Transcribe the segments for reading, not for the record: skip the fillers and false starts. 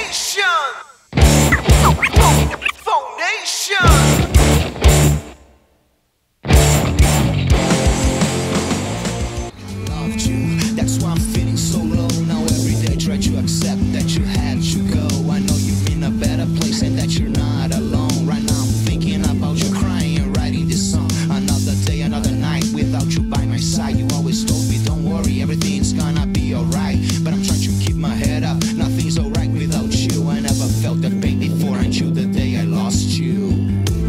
That's why I'm feeling so low now. Every day try to accept that you had to go. I know you're in a better place and that you're not alone. Right now I'm thinking about you crying and writing this song. Another day, another night without you by my side. You always told me don't worry, everything's gonna be alright. But I'm trying to keep my head up, nothing's alright without you. I never felt that pain before until the day I lost you.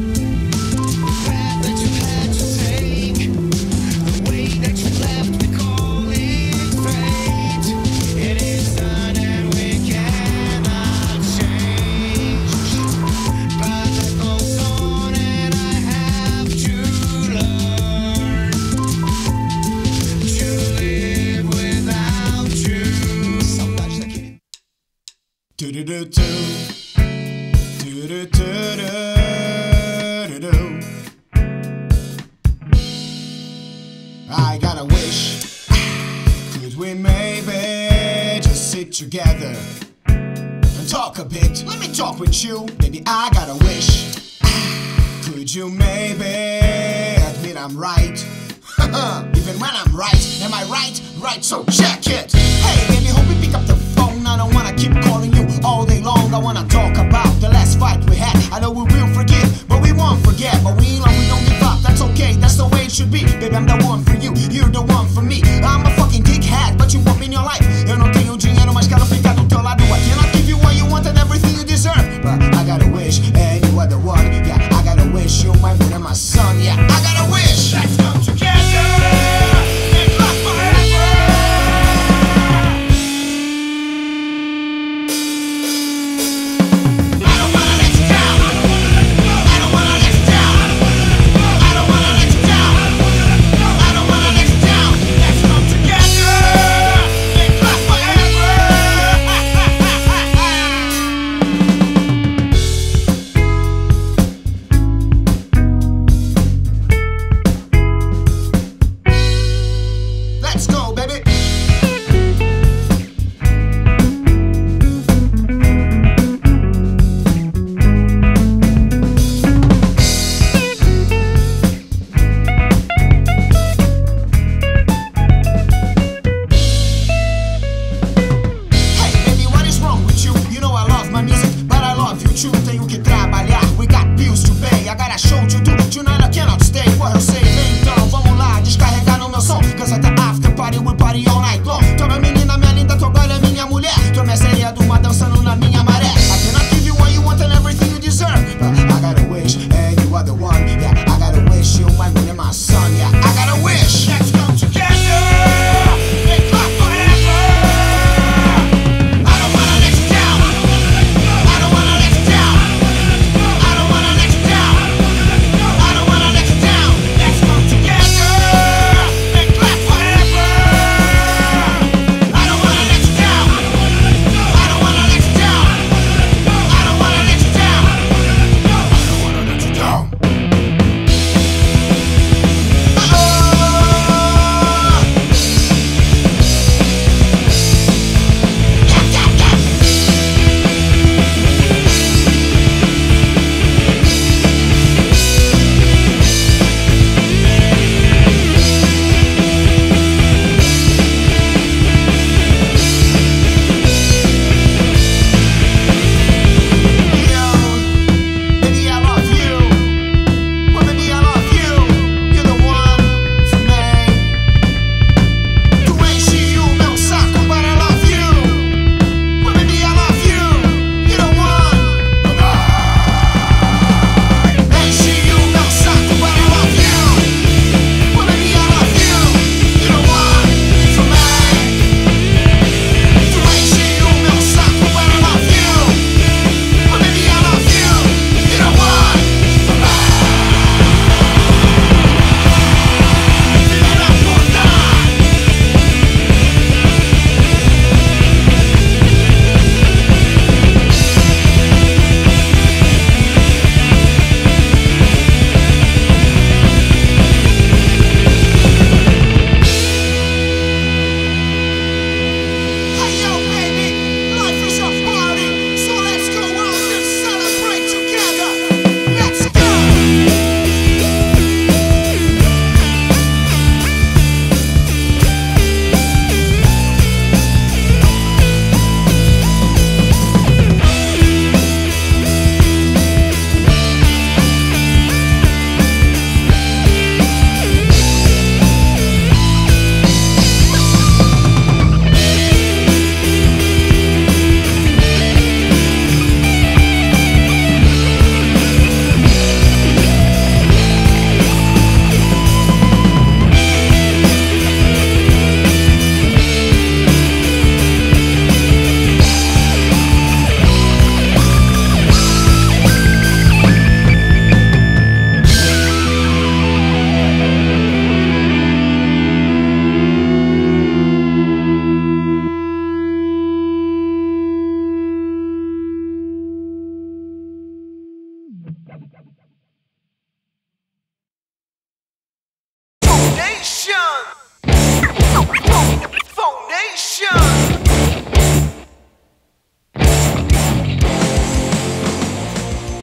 I got a wish. Could we maybe just sit together and talk a bit? Let me talk with you. Baby, I got a wish. Could you maybe admit I'm right? Even when I'm right, am I right? Right, so check it. Hey baby, hope you pick up the phone. I don't wanna keep calling you all day long. I wanna talk about the last fight we had. I know we will forgive, but we won't forget. But we love, we don't give up, that's okay, that's the way it should be. Baby, I'm the one for you, you're the one for me. I'm a fucking dickhead, but you want me in your life. Eu não tenho dinheiro, mas quero ficar do teu lado. I cannot give you what you want and everything you deserve, but I got a wish, and you are the one. Yeah, I got a wish, you're my moon and my sun. Yeah, I got a wish. Let's come together.